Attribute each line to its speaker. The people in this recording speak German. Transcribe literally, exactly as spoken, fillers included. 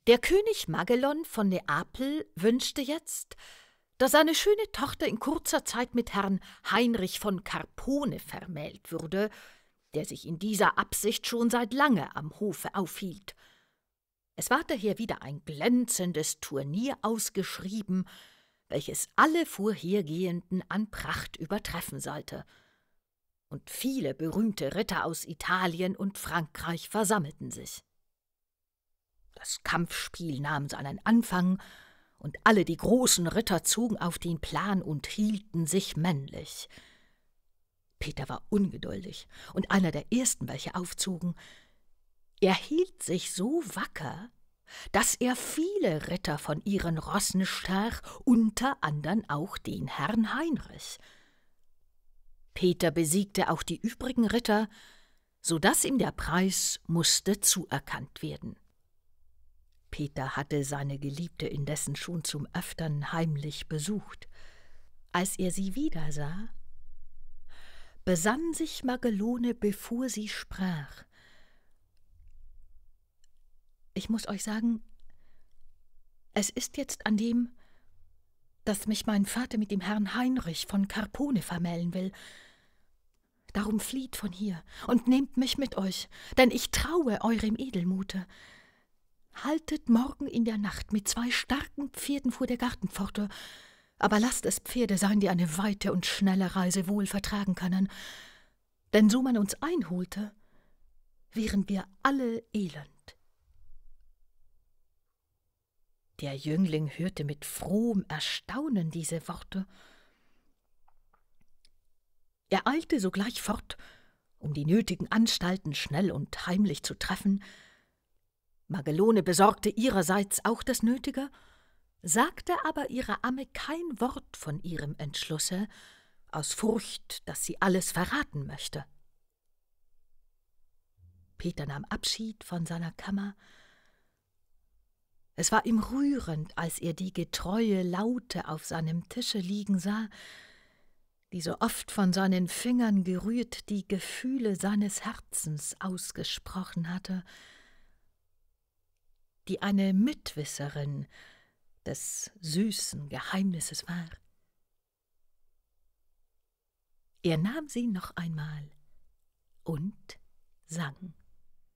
Speaker 1: Der König Magelon von Neapel wünschte jetzt, dass seine schöne Tochter in kurzer Zeit mit Herrn Heinrich von Carpone vermählt würde, der sich in dieser Absicht schon seit lange am Hofe aufhielt. Es war daher wieder ein glänzendes Turnier ausgeschrieben, welches alle vorhergehenden an Pracht übertreffen sollte. Und viele berühmte Ritter aus Italien und Frankreich versammelten sich. Das Kampfspiel nahm seinen Anfang, und alle die großen Ritter zogen auf den Plan und hielten sich männlich. Peter war ungeduldig und einer der ersten, welche aufzogen. Er hielt sich so wacker, dass er viele Ritter von ihren Rossen stach, unter andern auch den Herrn Heinrich. Peter besiegte auch die übrigen Ritter, so daß ihm der Preis mußte zuerkannt werden. Peter hatte seine Geliebte indessen schon zum Öftern heimlich besucht. Als er sie wiedersah, besann sich Magelone, bevor sie sprach. »Ich muß euch sagen, es ist jetzt an dem, dass mich mein Vater mit dem Herrn Heinrich von Carpone vermählen will. Darum flieht von hier und nehmt mich mit euch, denn ich traue eurem Edelmute. Haltet morgen in der Nacht mit zwei starken Pferden vor der Gartenpforte, aber lasst es Pferde sein, die eine weite und schnelle Reise wohl vertragen können, denn so man uns einholte, wären wir alle elend.« Der Jüngling hörte mit frohem Erstaunen diese Worte. Er eilte sogleich fort, um die nötigen Anstalten schnell und heimlich zu treffen. Magelone besorgte ihrerseits auch das Nötige, sagte aber ihrer Amme kein Wort von ihrem Entschlusse, aus Furcht, dass sie alles verraten möchte. Peter nahm Abschied von seiner Kammer. Es war ihm rührend, als er die getreue Laute auf seinem Tische liegen sah, die so oft von seinen Fingern gerührt die Gefühle seines Herzens ausgesprochen hatte, die eine Mitwisserin des süßen Geheimnisses war. Er nahm sie noch einmal und sang.